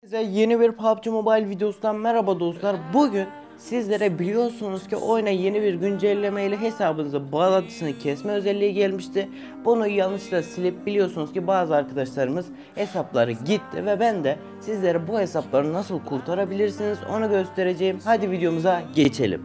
Size yeni bir PUBG Mobile videosundan merhaba dostlar. Bugün sizlere biliyorsunuz ki oyuna yeni bir güncelleme ile hesabınıza bağlantısını kesme özelliği gelmişti. Bunu yanlışlıkla silip biliyorsunuz ki bazı arkadaşlarımız hesapları gitti ve ben de sizlere bu hesapları nasıl kurtarabilirsiniz onu göstereceğim. Hadi videomuza geçelim.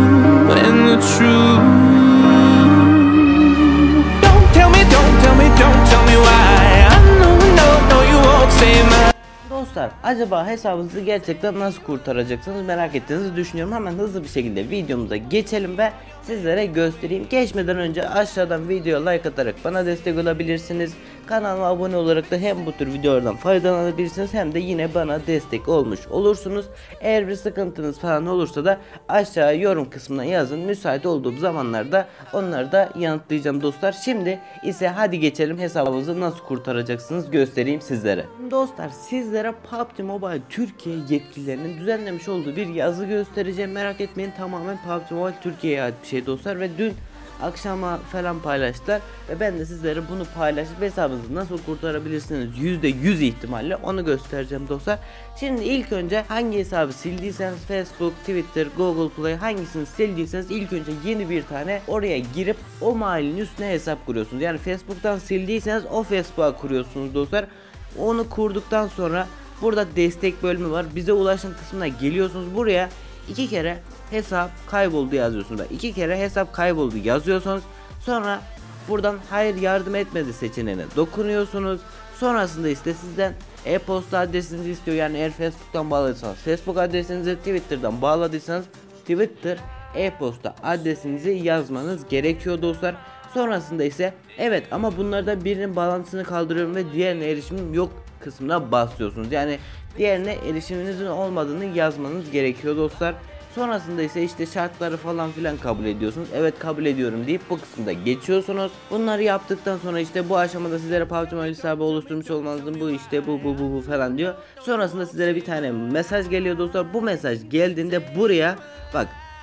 Dostlar, acaba hesabınızı gerçekten nasıl kurtaracaksınız merak ettiğinizi düşünüyorum. Hemen hızlı bir şekilde videomuza geçelim ve sizlere göstereyim. Geçmeden önce aşağıdan videoya like atarak bana destek olabilirsiniz. Kanalıma abone olarak da hem bu tür videolardan faydalanabilirsiniz hem de yine bana destek olmuş olursunuz. Eğer bir sıkıntınız falan olursa da aşağı yorum kısmına yazın. Müsait olduğum zamanlarda onları da yanıtlayacağım dostlar. Şimdi ise hadi geçelim, hesabınızı nasıl kurtaracaksınız göstereyim sizlere. Dostlar, sizlere PUBG Mobile Türkiye yetkililerinin düzenlemiş olduğu bir yazı göstereceğim. Merak etmeyin, tamamen PUBG Mobile Türkiye'ye ait bir şey dostlar ve dün akşama falan paylaştılar ve ben de sizlere bunu paylaşıp hesabınızı nasıl kurtarabilirsiniz %100 ihtimalle onu göstereceğim dostlar. Şimdi ilk önce hangi hesabı sildiyseniz, Facebook, Twitter, Google Play, hangisini sildiyseniz ilk önce yeni bir tane oraya girip o mailin üstüne hesap kuruyorsunuz. Yani Facebook'tan sildiyseniz o Facebook'a kuruyorsunuz dostlar. Onu kurduktan sonra burada destek bölümü var. Bize ulaşın kısmına geliyorsunuz. Buraya iki kere hesap kayboldu yazıyorsunuz. 2 kere hesap kayboldu yazıyorsunuz. Sonra buradan hayır yardım etmedi seçeneğine dokunuyorsunuz. Sonrasında işte sizden e-posta adresinizi istiyor. Yani eğer Facebook'tan bağladıysanız Facebook adresinizi, Twitter'dan bağladıysanız Twitter e-posta adresinizi yazmanız gerekiyor dostlar. Sonrasında ise evet ama bunlardan birinin bağlantısını kaldırıyorum ve diğerine erişimim yok kısmına basıyorsunuz. Yani diğerine erişiminizin olmadığını yazmanız gerekiyor dostlar. Sonrasında ise işte şartları falan filan kabul ediyorsunuz. Evet kabul ediyorum deyip bu kısımda geçiyorsunuz. Bunları yaptıktan sonra işte bu aşamada sizlere PUBG Mobile hesabı oluşturmuş olmanızın bu işte bu falan diyor. Sonrasında sizlere bir tane mesaj geliyor dostlar. Bu mesaj geldiğinde buraya bak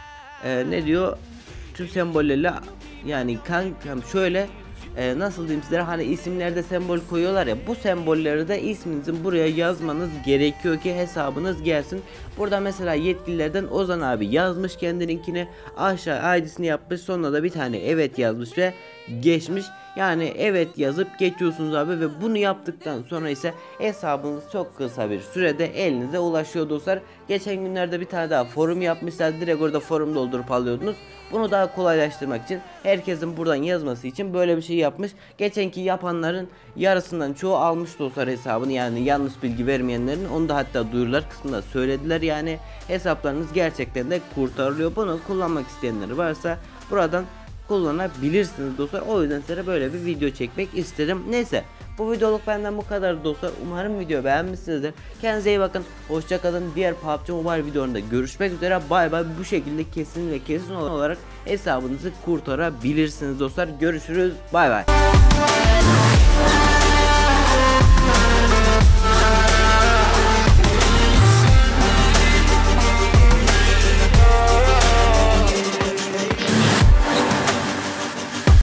ne diyor, tüm sembollerle, yani kankam şöyle nasıl diyeyim sizlere, hani isimlerde sembol koyuyorlar ya, bu sembolleri de isminizin buraya yazmanız gerekiyor ki hesabınız gelsin. Burada mesela yetkililerden Ozan abi yazmış kendininkini, aşağı ID'sini yapmış, sonuna da bir tane evet yazmış ve geçmiş. Yani evet yazıp geçiyorsunuz abi ve bunu yaptıktan sonra ise hesabınız çok kısa bir sürede elinize ulaşıyor dostlar. Geçen günlerde bir tane daha forum yapmışlar, direkt orada forum doldurup alıyordunuz. Bunu daha kolaylaştırmak için, herkesin buradan yazması için böyle bir şey yapmış. Geçenki yapanların yarısından çoğu almış dostlar hesabını, yani yanlış bilgi vermeyenlerin, onu da hatta duyurular kısmında söylediler. Yani hesaplarınız gerçekten de kurtarılıyor. Bunu kullanmak isteyenler varsa buradan kullanabilirsiniz dostlar. O yüzden size böyle bir video çekmek istedim. Neyse, bu videoluk benden bu kadar dostlar. Umarım video beğenmişsinizdir. Kendinize iyi bakın. Hoşça kalın. Diğer PUBG Mobile videolarında görüşmek üzere. Bay bay. Bu şekilde kesin olarak hesabınızı kurtarabilirsiniz dostlar. Görüşürüz. Bay bay.